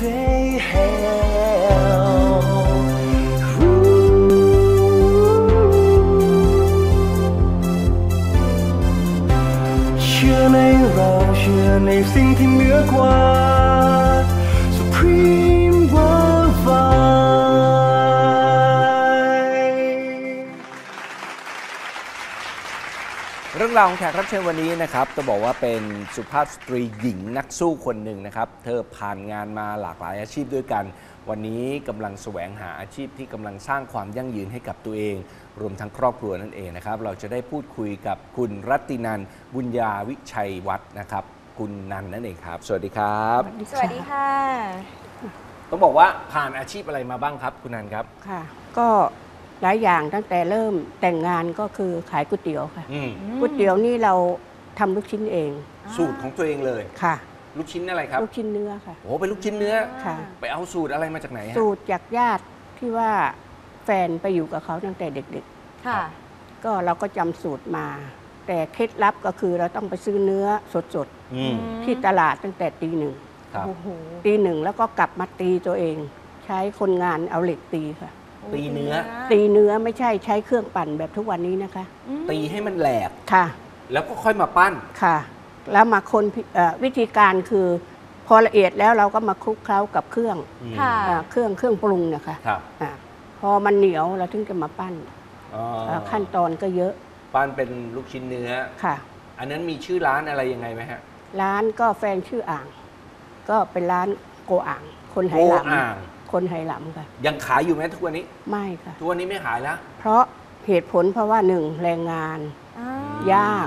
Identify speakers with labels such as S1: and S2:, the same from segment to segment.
S1: say hellเชื่อในเราเชื่อในสิ่งที่เหนือกว่า Supreme Worldwide
S2: เรื่องราวของแขกรับเชิญวันนี้นะครับต้องบอกว่าเป็นสุภาพสตรีหญิงนักสู้คนหนึ่งนะครับเธอผ่านงานมาหลากหลายอาชีพด้วยกันวันนี้กำลังแสวงหาอาชีพที่กำลังสร้างความยั่งยืนให้กับตัวเองรวมทั้งครอบครัวนั่นเองนะครับเราจะได้พูดคุยกับคุณรัตตินันท์บุญญาวิชัยวัฒน์นะครับคุณนันนั่นเองครับสวัสดีครับ
S3: สวัสดีค่ะ
S2: ต้องบอกว่าผ่านอาชีพอะไรมาบ้างครับคุณนันครับ
S4: ค่ะก็หลายอย่างตั้งแต่เริ่มแต่งงานก็คือขายก๋วยเตี๋ยวค่ะก๋วยเตี๋ยวนี่เราทำลูกชิ้นเอง
S2: สูตรของตัวเองเลย
S4: ค่ะ
S2: ลูกชิ้นอะไรครับ
S4: ลูกชิ้นเนื้อค่ะ
S2: โอ้เป็นลูกชิ้นเนื้อ
S4: ค่ะ
S2: ไปเอาสูตรอะไรมาจากไหนฮะ
S4: สูตรจากญาติที่ว่าแฟนไปอยู่กับเขาตั้งแต่เด็ก
S3: ๆค่ะ
S4: ก็เราก็จำสูตรมาแต่เคล็ดลับก็คือเราต้องไปซื้อเนื้อสดๆที่ตลาดตั้งแต่ตี 1ตี 1แล้วก็กลับมาตีตัวเองใช้คนงานเอาเหล็กตีค่ะ
S2: ตีเนื้อ
S4: ไม่ใช่ใช้เครื่องปั่นแบบทุกวันนี้นะคะ
S2: ตีให้มันแหลก
S4: ค่ะ
S2: แล้วก็ค่อยมาปั้น
S4: ค่ะแล้วมาคนวิธีการคือพอละเอียดแล้วเราก็มาคลุกเคล้ากับเครื่องเครื่องปรุงนะคะพอมันเหนียวเราถึงจะมาปั้นขั้นตอนก็เยอะ
S2: ปั้นเป็นลูกชิ้นเนื้อ
S4: ค่ะ
S2: อันนั้นมีชื่อร้านอะไรยังไงไหมฮะ
S4: ร้านก็แฟนชื่ออ่างก็เป็นร้านโกอ่างคนไหหลำคนไหหลำค่ะ
S2: ยังขายอยู่ไหมทุกวันนี้
S4: ไม่ค่ะ
S2: ทุกวันนี้ไม่ขายแล้ว
S4: เพราะเหตุผลเพราะว่า1แรงงานยาก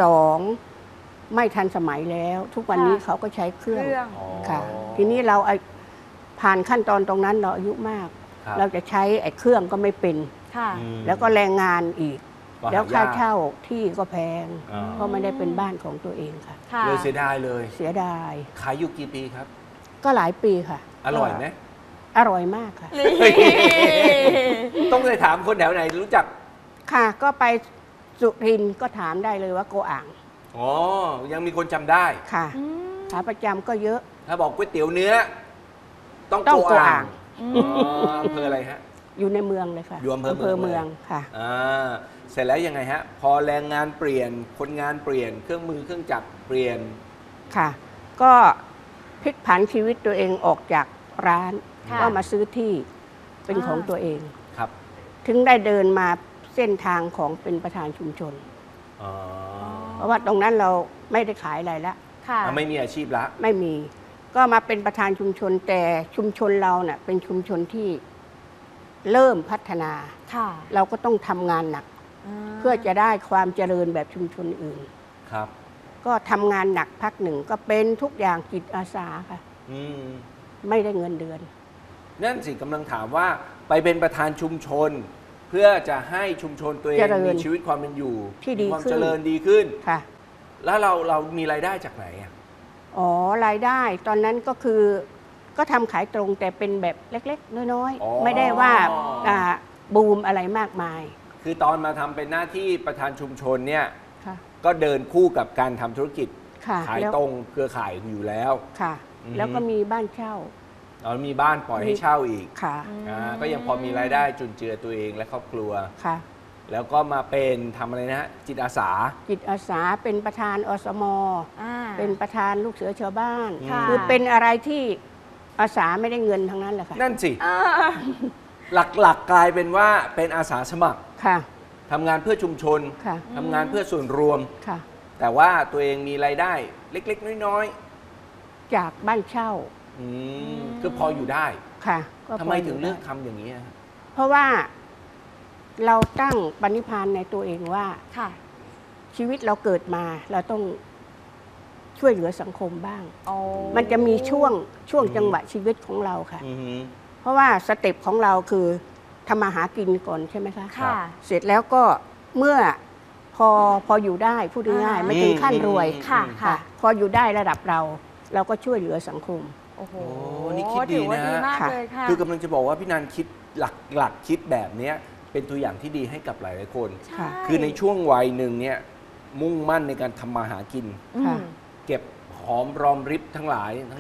S4: 2ไม่ทันสมัยแล้วทุกวันนี้เขาก็ใช้เครื่องค่ะทีนี้เราผ่านขั้นตอนตรงนั้นเราอายุมากเราจะใช้ไอ้เครื่องก็ไม่เป็นแล้วก็แรงงานอีกแล้วค่าเช่าที่ก็แพงเพราะไม่ได้เป็นบ้านของตัวเองค่ะ
S2: เลยเสียดายเลย
S4: เสียดาย
S2: ขายอยู่กี่ปีครับ
S4: ก็หลายปีค่ะ
S2: อร่อยไหม
S4: อร่อยมากค่ะ
S2: ต้องไปถามคนแถวไหนรู้จัก
S4: ค่ะก็ไปสุรินทร์ก็ถามได้เลยว่าโกอ่าง
S2: อ๋อยังมีคนจำได้
S4: ค่ะขาประจำก็เยอะ
S2: ถ้าบอกก๋วยเตี๋ยวเนื้อต้องโกอ่างอำเภออะไรฮะ
S4: อยู่ในเมืองเลยค่ะ
S2: อยู่อำเภอ
S4: เมืองค่ะ
S2: เสร็จแล้วยังไงฮะพอแรงงานเปลี่ยนคนงานเปลี่ยนเครื่องมือเครื่องจักรเปลี่ยน
S4: ค่ะก็พลิกผันชีวิตตัวเองออกจากร้านก็มาซื้อที่เป็นของตัวเอง
S2: ครับ
S4: ถึงได้เดินมาเส้นทางของเป็นประธานชุมชนเพราะว่าตรงนั้นเราไม่ได้ขายอะไรละ
S2: ไม่มีอาชีพละ
S4: ไม่มีก็มาเป็นประธานชุมชนแต่ชุมชนเราเนี่ยเป็นชุมชนที่เริ่มพัฒนาเราก็ต้องทำงานหนักเพื่อจะได้ความเจริญแบบชุมชนอื่น
S2: ครับ
S4: ก็ทำงานหนักพักหนึ่งก็เป็นทุกอย่างจิตอาสาค่ะไม่ได้เงินเดือน
S2: นั่นสิกำลังถามว่าไปเป็นประธานชุมชนเพื่อจะให้ชุมชนตัวเองมีชีวิตความเป็นอยู่
S4: ที่ดี
S2: ความเจริญดีขึ้น
S4: ค่ะ
S2: แล้วเรามีรายได้จากไหน
S4: อ๋อรายได้ตอนนั้นก็คือก็ทำขายตรงแต่เป็นแบบเล็กๆน้อยๆไม่ได้ว่าบูมอะไรมากมาย
S2: คือตอนมาทำเป็นหน้าที่ประธานชุมชนเนี่ยก็เดินคู่กับการทำธุรกิจขายตรงเครือข่ายอยู่แล้ว
S4: ค่ะแล้วก็มีบ้านเช่า
S2: มีบ้านปล่อยให้เช่าอีก
S4: ค่ะ
S2: ก็ยังพอมีรายได้จุนเจือตัวเองและครอบครัว
S4: ค่ะ
S2: แล้วก็มาเป็นทำอะไรนะจิตอาสา
S4: เป็นประธานอสม.เป็นประธานลูกเสือชาวบ้านคือเป็นอะไรที่อาสาไม่ได้เงินทั้งนั้นแหละค่ะ
S2: นั่นสิหลักๆกลายเป็นว่าเป็นอาสาสมัคร
S4: ค่ะ
S2: ทำงานเพื่อชุมชนทำงานเพื่อส่วนรวม
S4: ค่ะ
S2: แต่ว่าตัวเองมีรายได้เล็กๆน้อย
S4: ๆจากบ้านเช่า
S2: ก็พออยู่ได้
S4: ค่ะ
S2: ทำไมถึงเลือกทำอย่างนี้
S4: เพราะว่าเราตั้งปณิธานในตัวเองว่าชีวิตเราเกิดมาเราต้องช่วยเหลือสังคมบ้างมันจะมีช่วงจังหวะชีวิตของเราค่ะเพราะว่าสเต็ปของเราคือทำมาหากินก่อนใช่ไหมคะเสร็จแล้วก็เมื่อพออยู่ได้พูดง่ายๆไม่ถึงขั้นรวยค่ะพออยู่ได้ระดับเราก็ช่วยเหลือสังคม
S3: โอ้โห
S2: นี่คิดดีนะคือกำลังจะบอกว่าพี่นันคิดหลักคิดแบบนี้เป็นตัวอย่างที่ดีให้กับหลายๆคนคือในช่วงวัยหนึ่งเนี่ยมุ่งมั่นในการทำมาหากินเก็บหอมรอมริบทั้งหลายทั้ง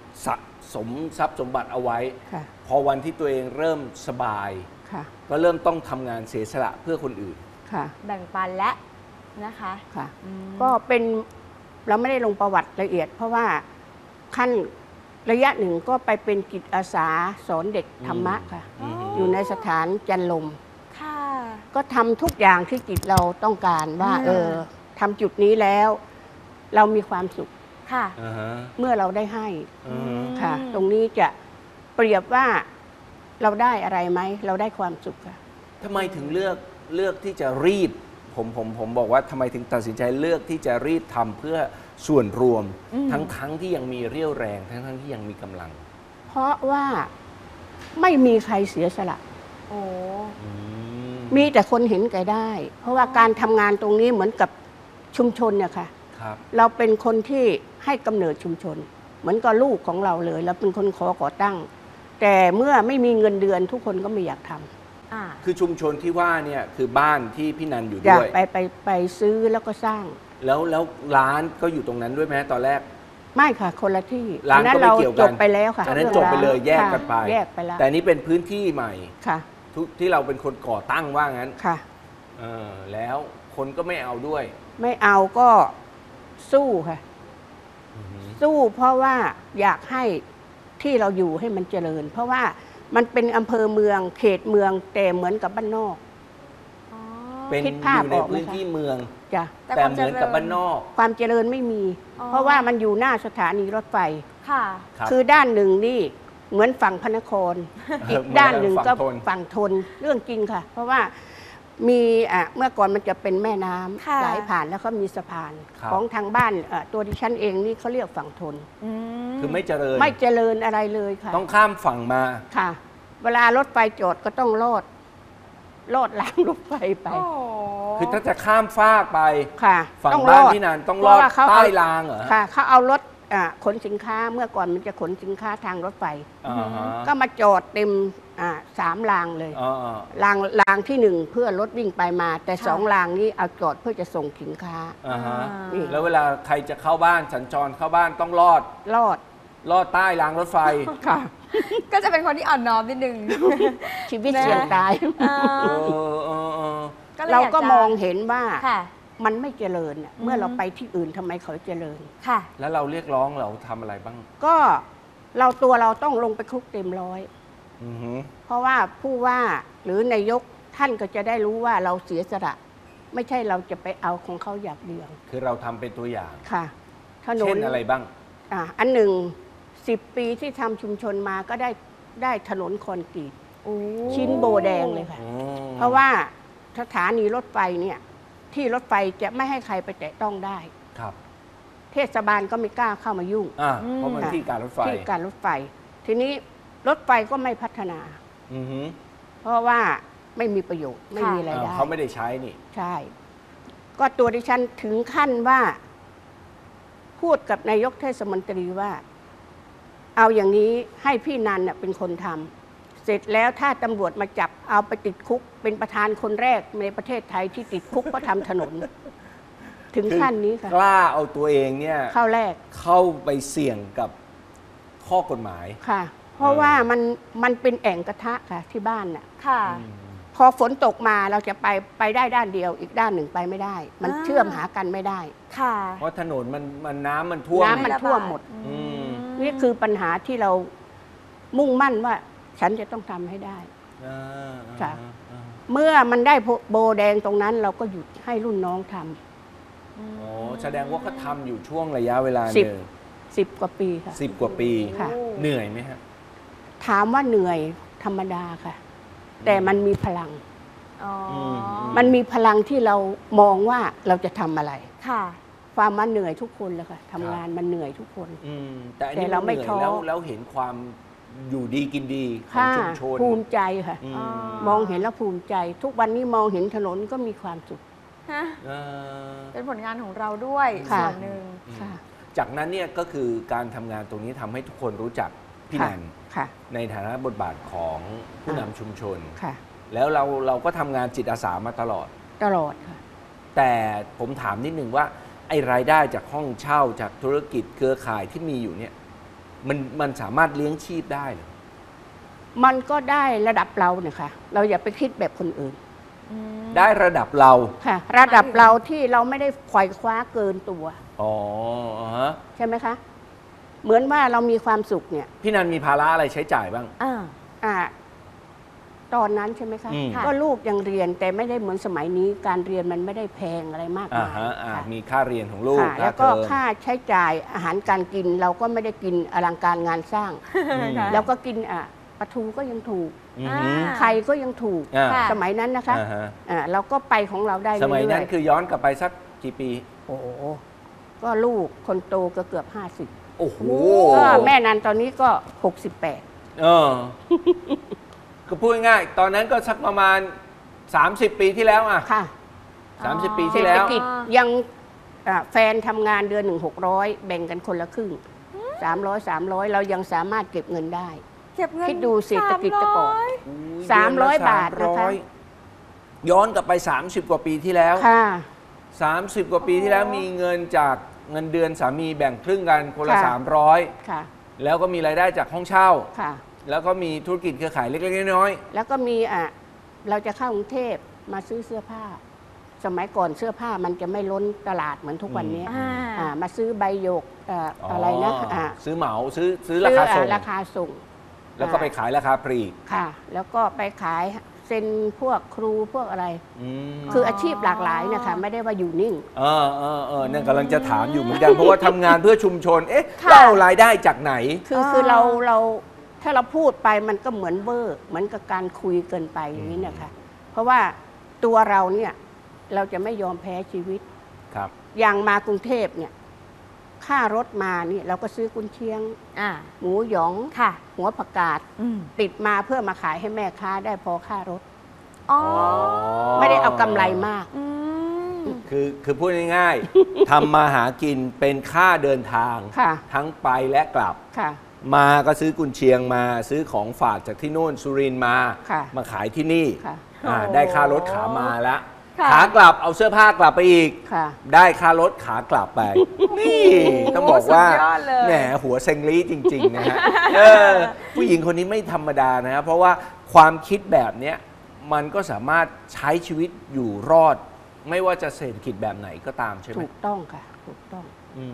S2: สะสมทรัพย์สมบัติเอาไว้
S4: ค่ะ
S2: พอวันที่ตัวเองเริ่มสบาย
S4: ค่ะ
S2: ก็เริ่มต้องทำงานเสียสละเพื่อคนอื่น
S4: ค่ะ
S3: แบ่งปันและนะคะ
S4: ค่ะ
S3: อืม
S4: ก็เป็นเราไม่ได้ลงประวัติละเอียด เพราะว่าขั้นระยะหนึ่งก็ไปเป็นจิตอาสาสอนเด็กธรรมะค่ะ
S2: อืม
S4: อยู่ในสถานจันลม
S3: ค่ะ
S4: ก็ทำทุกอย่างที่จิตเราต้องการว่า
S3: อืม
S4: ทำจุดนี้แล้ว เรามีความสุข
S3: ค่ะ
S2: อ่าฮะ
S4: เมื่อเราได้ให้
S2: อือฮึ
S4: ค่ะ ตรงนี้จะเปรียบว่าเราได้อะไรไหม เราได้ความสุขค่ะ
S2: ทำไมถึงเลือกที่จะรีบผมบอกว่าทำไมถึงตัดสินใจเลือกที่จะรีบทำเพื่อส่วนรวม
S3: อืม
S2: ทั้งที่ยังมีเรี่ยวแรงทั้งที่ยังมีกำลัง
S4: เพราะว่าไม่มีใครเสียสละ
S3: โอ้
S4: มีแต่คนเห็นแก่ได้ เพราะว่าการทำงานตรงนี้เหมือนกับชุมชนเนี่ยค่ะ
S2: ครับ
S4: เราเป็นคนที่ให้กำเนิดชุมชน เหมือนกับลูกของเราเลย เราเป็นคนก่อตั้ง แต่เมื่อไม่มีเงินเดือนทุกคนก็ไม่อยากทำ
S3: อ่า
S2: คือชุมชนที่ว่าเนี่ยคือบ้านที่พี่นันอยู่
S4: อยาก
S2: ด้วย
S4: ไปซื้อแล้วก็สร้าง
S2: แล้วร้านก็อยู่ตรงนั้นด้วยไหมตอนแรก
S4: ไม่ค่ะคนละที่
S2: ร้าน
S4: อั
S2: ก็ไม่
S4: เรา
S2: เกี่ยว
S4: จ
S2: กัน
S4: บไปแล้วค่ะ
S2: อันนั้น
S4: รื่อง
S2: จบไปเลย
S4: ร้า
S2: แยกกันไป
S4: ค่ะแยกไปแล้ว
S2: แต่นี่เป็นพื้นที่ใหม่
S4: ค่ะ
S2: ที่เราเป็นคนก่อตั้งว่างั้น
S4: ค่ะ
S2: แล้วคนก็ไม่เอาด้วย
S4: ไม่เอาก็สู้ค่ะ สู้เพราะว่าอยากให้ที่เราอยู่ให้มันเจริญ เพราะว่ามันเป็นอำเภอเมืองเขตเมืองแต่เหมือนกับบ้านนอก
S3: อ๋อ
S2: เป็น
S4: คิด
S2: อ
S4: ภาพ
S2: ยู่ใน
S4: ออกไหม
S2: พื้น
S4: คะ
S2: ที่เมือง
S4: จ้ะ
S3: แต่
S2: แต่
S3: ความ
S2: เหมือนกับ
S3: เจริญ
S2: บ้านนอก
S4: ความเจริญไม่มี
S3: อ๋อ
S4: เพราะว่ามันอยู่หน้าสถานีรถไฟ
S3: ค่ะ
S2: ครับ
S4: คือด้านหนึ่งนี่เหมือนฝั่งพระนคร อีกด้านหนึ่งก็
S2: ฝั่งทน
S4: ฝั่งทนเรื่องจริงค่ะ เพราะว่ามีเมื่อก่อนมันจะเป็นแม่น้ำ
S3: ค่ะ
S4: ไหลผ่านแล้วก็มีสะพาน
S2: ครับ
S4: ของทางบ้านตัวดิฉันเองนี่เขาเรียกฝั่งทน
S3: อืม
S2: คือไม่เจริญ
S4: ไม่เจริญอะไรเลยค่ะ
S2: ต้องข้ามฝั่งมา
S4: ค่ะ เวลารถไฟจอดก็ต้องลอดรางรถไฟไป
S3: โอ้
S2: คือถ้าจะข้ามฟากไป
S4: ค่ะ
S2: ฝั่ง
S4: ต้อง
S2: บ้าน
S4: ลอด
S2: พี่นันต้อง
S4: เพ
S2: ลอ
S4: ราะ
S2: ด
S4: ว่าเขา
S2: ใต้
S4: เอา
S2: รางเหรอ
S4: ค่ะเขาเอารถขนสินค้าเมื่อก่อนมันจะขนสินค้าทางรถไฟ
S2: อ่าฮะ
S4: ก็มาจอดเต็ม3 รางเลย
S2: อ่าร
S4: างที่ 1 เพื่อรถวิ่งไปมา แต่2 รางนี้เอาจอดเพื่อจะส่งสินค้า
S2: อ่าฮะ
S4: นี่
S2: แล้วเวลาใครจะเข้าบ้านสัญจรเข้าบ้านต้องลอด
S4: ลอด
S2: ใต้รางรถไฟ
S4: ค่ะ
S3: ก็จะเป็นคนที่อ่อนน้อมนิดนึง
S4: ชีวิต
S3: นะ
S4: เสี่ยงตาย
S3: อ่า
S2: เออ
S3: ลย
S4: เรา
S3: อย
S4: ก็
S3: จะ
S4: มองเห็นว่า
S3: ค่ะ
S4: มันไม่เจริญน่ะเมื่อเราไปที่อื่นทำไมเขาเจริญ
S3: ค่ะ
S2: แล้วเราเรียกร้องเราทำอะไรบ้าง
S4: ก็เราต้องลงไปคุกเต็มร้อย
S2: อือฮึ
S4: เพราะว่าผู้ว่าหรือนายกท่านก็จะได้รู้ว่าเราเสียสละไม่ใช่เราจะไปเอาของเขาอย่างเดียว
S2: คือเราทำเป็นตัวอย่าง
S4: ค่ะถนน
S2: เช่นอะไรบ้าง
S4: อันหนึ่ง10 ปีที่ทำชุมชนมาก็ได้ถนนคอนกรีต
S3: โอ้
S4: ชิ้นโบแดงเลยค่ะ
S2: อืม
S4: เพราะว่าสถานีรถไฟเนี่ยที่รถไฟจะไม่ให้ใครไปแตะต้องได้
S2: ครับ
S4: เทศบาลก็ไม่กล้าเข้ามายุ่ง
S2: เพราะมันที่การรถไฟ
S4: ที่การรถไฟ ทีนี้รถไฟก็ไม่พัฒนา
S2: อือฮึ
S4: เพราะว่าไม่มีประโยชน์ไม่มีรายได้
S2: เขาไม่ได้ใช้นี่
S4: ใช่ ก็ตัวดิฉันถึงขั้นว่า พูดกับนายกเทศมนตรีว่า เอาอย่างนี้ให้พี่นันน่ะเป็นคนทำเสร็จแล้วถ้าตำรวจมาจับเอาไปติดคุก เป็นประธานคนแรกในประเทศไทยที่ติดคุกเพราะทำถนน ถึงขั้นนี้ค่ะ
S2: กล้าเอาตัวเองเนี่ย
S4: เข้าแรก
S2: เข้าไปเสี่ยงกับข้อกฎหมาย
S4: ค่ะ เพราะว่ามันเป็นแอ่งกระทะค่ะที่บ้านน่ะ
S3: ค่ะ
S4: พอฝนตกมาเราจะไปได้ด้านเดียวอีกด้านหนึ่งไปไม่ได้ มัน
S3: อ่า
S4: เชื่อมหากันไม่ได้
S3: ค่ะ
S2: เพราะถนนมันน้ำมันท่วม
S4: น้ำมันท่วมหมด
S2: อืม
S4: นี่คือปัญหาที่เรามุ่งมั่นว่า ฉันจะต้องทำให้ได้
S2: อ่า
S4: ค่ะ
S2: อ่า
S4: เมื่อมันได้โบแดงตรงนั้น เราก็หยุดให้รุ่นน้องทำ
S2: โอ้แสดงว่าเขาทำอยู่ช่วงระยะเวลาห
S4: 10
S2: นึ่ง
S4: 10 กว่าปีค่ะ
S2: 10 กว่าปี
S4: ค่ะ
S2: เหนื่อยไหมฮะ
S4: ถามว่าเหนื่อยธรรมดาค่ะ แต่มันมีพลัง
S3: อ๋ออ
S4: มันมีพลังที่เรามองว่าเราจะทำอะไร
S3: ค่ะ
S4: ความมันเหนื่อยทุกคนเลยค่ะทำงานมันเหนื่อยทุกคน
S2: แต่อัน
S4: แต่
S2: นี้
S4: เราไม่
S2: นหนื่อย
S4: ท้อ
S2: แล้วเห็นความอยู่ดีกินดีของ
S4: ค่ะ
S2: ชุมชน
S4: ภูมิใจค่ะ
S2: อืม
S3: อ๋อ
S4: มองเห็นแล้วภูมิใจ ทุกวันนี้มองเห็นถนนก็มีความสุข
S3: ฮะ
S2: เออ
S3: เป็นผลงานของเราด้วย
S4: ค่ะ
S3: ส่วนหนึ่ง
S4: ค่ะ
S2: จากนั้นเนี่ยก็คือการทำงานตรงนี้ทำให้ทุกคนรู้จักพี่
S4: ค่ะ
S2: นัน
S4: ค่ะ
S2: ในฐานะบทบาทของผู้นำชุมชน
S4: ค่ะ
S2: แล้วเราก็ทำงานจิตอาสามาตลอด
S4: ตลอดค่ะ
S2: แต่ผมถามนิดนึงว่าไอ้รายได้จากห้องเช่าจากธุรกิจเครือข่ายที่มีอยู่เนี่ยมันสามารถเลี้ยงชีพได้เหรอ
S4: มันก็ได้ระดับเราเนี่ยค่ะเราอย่าไปคิดแบบคนอื่น
S2: ได้ระดับเรา
S4: ค่ะระดับเราที่เราไม่ได้ไขว่คว้าเกินตัว
S2: อ๋อฮะ
S4: ใช่ไหมคะเหมือนว่าเรามีความสุขเนี่ย
S2: พี่นันมีภาระอะไรใช้จ่ายบ้าง
S4: ตอนนั้นใช่ไหมคะก็ลูกยังเรียนแต่ไม่ได้เหมือนสมัยนี้การเรียนมันไม่ได้แพงอะไรมากมาย
S2: มีค่าเรียนของลูก
S4: แล้วก็ค่าใช้จ่ายอาหารการกินเราก็ไม่ได้กินอลังการงานสร้างแล้วก็กินปลาทูก็ยังถูกไข่ก็ยังถูกสมัยนั้นนะคะเราก็ไปของเราได้
S2: สมัยนั้นคือย้อนกลับไปสักกี่ปี
S4: โอ้ก็ลูกคนโตก็เกือบ50
S2: โอ้โห
S4: ก็แม่นันตอนนี้ก็68
S2: ก็พูดง่ายตอนนั้นก็สักประมาณ30 ปีที่แล้ว
S4: ค่ะ
S2: 30 ปีที่แล้ว
S4: เศรษฐกิจยังแฟนทำงานเดือน1-600แบ่งกันคนละครึ่ง300เรายังสามารถเก็บเงินได้คิดดูเศรษฐกิจแต่ก่อน300 บาทนะคะ
S2: ย้อนกลับไป30 กว่าปีที่แล้ว30 กว่าปีที่แล้วมีเงินจากเงินเดือนสามีแบ่งครึ่งกันคนละ300แล้วก็มีรายได้จากห้องเช่าแล้วก็มีธุรกิจเครือข่ายเล็กๆน้อย
S4: ๆแล้วก็มีเราจะเข้ากรุงเทพมาซื้อเสื้อผ้าสมัยก่อนเสื้อผ้ามันจะไม่ล้นตลาดเหมือนทุกวันนี้มาซื้อใบหยกอะไรนะ
S2: ซื้อเหมาซื้อราคา
S4: ส่ง
S2: แล้วก็ไปขายราคาปลีก
S4: ค่ะแล้วก็ไปขายเซ็นพวกครูพวกอะไรคืออาชีพหลากหลายนะคะไม่ได้ว่าอยู่นิ่ง
S2: นั่นกำลังจะถามอยู่เหมือนกันเพราะว่าทำงานเพื่อชุมชนเรารายได้จากไหน
S4: คือเราถ้าเราพูดไปมันก็เหมือนเวอร์เหมือนกับการคุยเกินไปอย่างนี้นะคะเพราะว่าตัวเราเนี่ยเราจะไม่ยอมแพ้ชีวิต
S2: ครับ
S4: อย่างมากรุงเทพเนี่ยค่ารถมานี่เราก็ซื้อกุนเชียงหมูหยองหัวผักกาดติดมาเพื่อมาขายให้แม่ค้าได้พอค่ารถไม่ได้เอากำไรมาก
S2: คือพูดง่ายๆทำมาหากินเป็นค่าเดินทางทั้งไปและกลับมาก็ซื้อกุนเชียงมาซื้อของฝากจากที่โน่นสุรินทร์มาขายที่นี่ได้ค่ารถขามาแล้วขากลับเอาเสื้อผ้ากลับไปอีกได้ค่ารถขากลับไปนี่ต้องบอกว่าแหมหัวเซ็งลี่จริงๆนะฮะผู้หญิงคนนี้ไม่ธรรมดานะครับเพราะว่าความคิดแบบนี้มันก็สามารถใช้ชีวิตอยู่รอดไม่ว่าจะเศรษฐกิจแบบไหนก็ตามใช่ไหม
S4: ถูกต้องค่ะถูกต้อง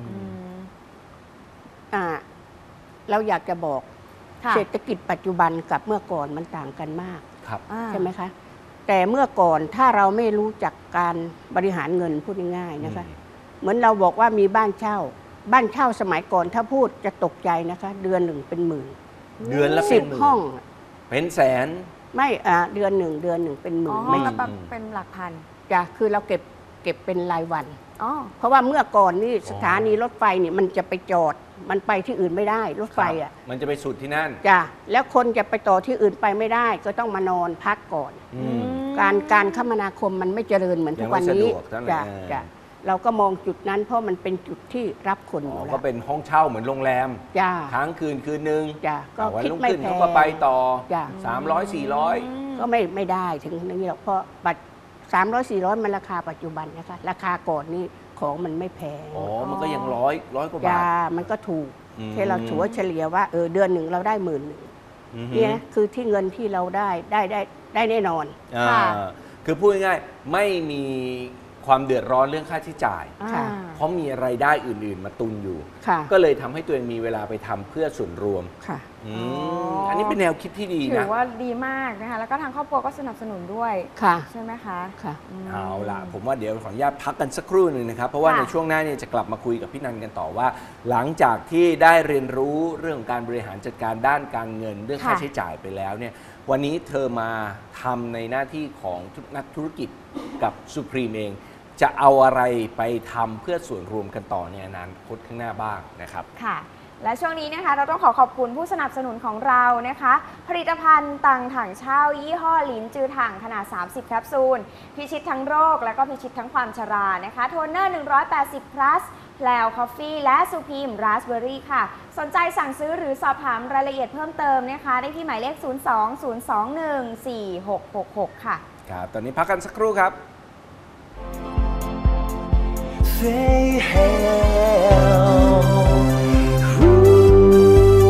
S4: เราอยากจะบอกเศรษฐกิจปัจจุบันกับเมื่อก่อนมันต่างกันมากใช่ไหมคะแต่เมื่อก่อนถ้าเราไม่รู้จักการบริหารเงินพูดง่ายๆนะคะเหมือนเราบอกว่ามีบ้านเช่าสมัยก่อนถ้าพูดจะตกใจนะคะเดือนหนึ่งเป็นหมื่น
S2: เดือนละเป็น
S4: 10 ห้อง
S2: เป็นแสน
S4: ไม่เดือนหนึ่งเป็นหมื่น
S3: ไม่เป็นหลักพัน
S4: จ้ะคือเราเก็บเป็นรายวันเพราะว่าเมื่อก่อนนี่สถานีรถไฟนี่มันจะไปจอดมันไปที่อื่นไม่ได้รถไฟ
S2: มันจะไปสุดที่นั่น
S4: จ้ะแล้วคนจะไปต่อที่อื่นไปไม่ได้ก็ต้องมานอนพักก่อนการคมนาคมมันไม่เจริญเหมือนทุกวันนี้จ้ะเราก็มองจุดนั้นเพราะมันเป็นจุดที่รับคนอยู่แล้ว
S2: ก็เป็นห้องเช่าเหมือนโรงแรมค้างคืนนึง
S4: ก็
S2: คิดไม่แพงเขาก็ไปต่อ300-400
S4: ก็ไม่ได้ถึงนี้หรอกเพราะบัตร300-400มันราคาปัจจุบันนะคะราคาก่อนนี่ของมันไม่แพง
S2: มันก็ยังร้อยกว่าบาท
S4: มันก็ถูกที่เราถือว่าเฉลี่ยว่าเดือนหนึ่งเราได้10,000เนี่ยคือที่เงินที่เราได้แน่นอน
S2: คือพูดง่ายๆไม่มีความเดือดร้อนเรื่องค่าใช้จ่ายเพราะมีรายได้อื่นๆมาตุนอยู่ก็เลยทำให้ตัวเองมีเวลาไปทำเพื่อส่วนรวมอันนี้เป็นแนวคิดที่ดีนะ
S3: ถือว่าดีมากนะคะแล้วก็ทางครอบครัวก็สนับสนุนด้วยใช่ไหมคะ
S2: เอาล่ะผมว่าเดี๋ยวขออนุญาตพักกันสักครู่หนึ่งนะครับเพราะว่าในช่วงหน้าเนี่ยจะกลับมาคุยกับพี่นันกันต่อว่าหลังจากที่ได้เรียนรู้เรื่องการบริหารจัดการด้านการเงินเรื่องค่าใช้จ่ายไปแล้วเนี่ยวันนี้เธอมาทำในหน้าที่ของนักธุรกิจกับสุพรีมเองจะเอาอะไรไปทำเพื่อส่วนรวมกันต่อในอนาคตข้างหน้าบ้างนะครับ
S3: ค่ะและช่วงนี้นะคะเราต้องขอบคุณผู้สนับสนุนของเรานะคะผลิตภัณฑ์ตังถังเช่ายี่ห้อลิ้นจือถังขนาด30แคปซูลพิชิตทั้งโรคและก็พิชิตทั้งความชรานะคะโทนเนอร์180 plus แพลวคอฟฟี่และซูพีมราสเบอรี่ค่ะสนใจสั่งซื้อหรือสอบถามรายละเอียดเพิ่มเติมนะคะได้ที่หมายเลข02-021-4666ค่ะ
S2: ครับตอนนี้พักกันสักครู่ครับ
S1: Say hello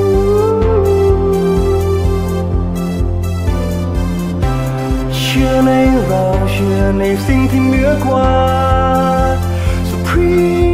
S1: เชื่อในเราเชื่อในสิ่งที่เหนือกว่า Supreme